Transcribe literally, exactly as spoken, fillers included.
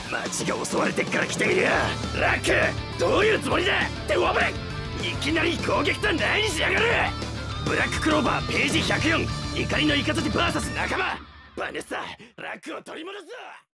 町が襲われてっから来てみるよ。ラック、どういうつもりだっておぶれ。いきなり攻撃とは何しやがる。ブラッククローバーページひゃくよん、怒りのイカズチ ブイエス 仲間バネッサ、ラックを取り戻すぞ。